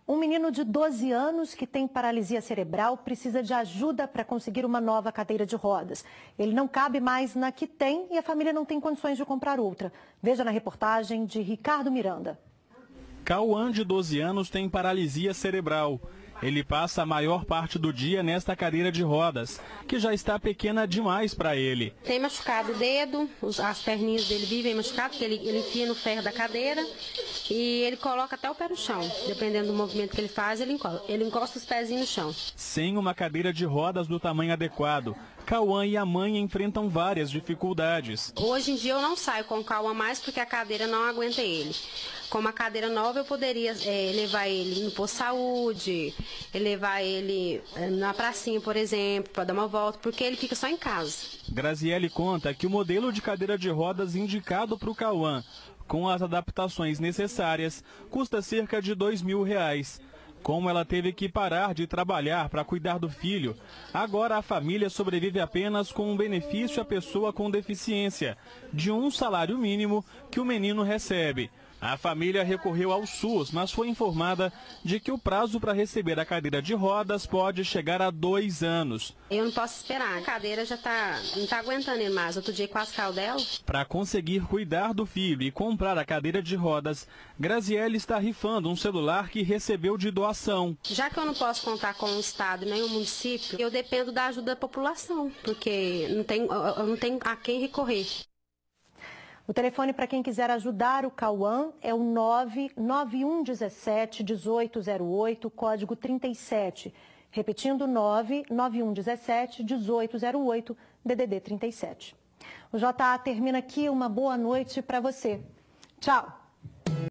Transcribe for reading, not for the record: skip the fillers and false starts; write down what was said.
Um menino de 12 anos que tem paralisia cerebral precisa de ajuda para conseguir uma nova cadeira de rodas. Ele não cabe mais na que tem e a família não tem condições de comprar outra. Veja na reportagem de Ricardo Miranda. Cauã, de 12 anos, tem paralisia cerebral. Ele passa a maior parte do dia nesta cadeira de rodas, que já está pequena demais para ele. Tem machucado o dedo, as perninhas dele vivem machucadas, porque ele enfia no ferro da cadeira e ele coloca até o pé no chão. Dependendo do movimento que ele faz, ele encosta os pezinhos no chão. Sem uma cadeira de rodas do tamanho adequado, Cauã e a mãe enfrentam várias dificuldades. Hoje em dia eu não saio com o Cauã mais porque a cadeira não aguenta ele. Com uma cadeira nova eu poderia levar ele no posto de saúde, levar ele na pracinha, por exemplo, para dar uma volta, porque ele fica só em casa. Graziele conta que o modelo de cadeira de rodas indicado para o Cauã, com as adaptações necessárias, custa cerca de R$2.000. Como ela teve que parar de trabalhar para cuidar do filho, agora a família sobrevive apenas com um benefício à pessoa com deficiência, de um salário mínimo que o menino recebe. A família recorreu ao SUS, mas foi informada de que o prazo para receber a cadeira de rodas pode chegar a 2 anos. Eu não posso esperar, a cadeira já não está aguentando ele mais. Outro dia quase caiu dela. Para conseguir cuidar do filho e comprar a cadeira de rodas, Graziele está rifando um celular que recebeu de doação. Já que eu não posso contar com o Estado nem o município, eu dependo da ajuda da população, porque eu não tenho a quem recorrer. O telefone para quem quiser ajudar o Cauã é o 99117-1808, código 37. Repetindo, 99117-1808, DDD 37. O JA termina aqui. Uma boa noite para você. Tchau!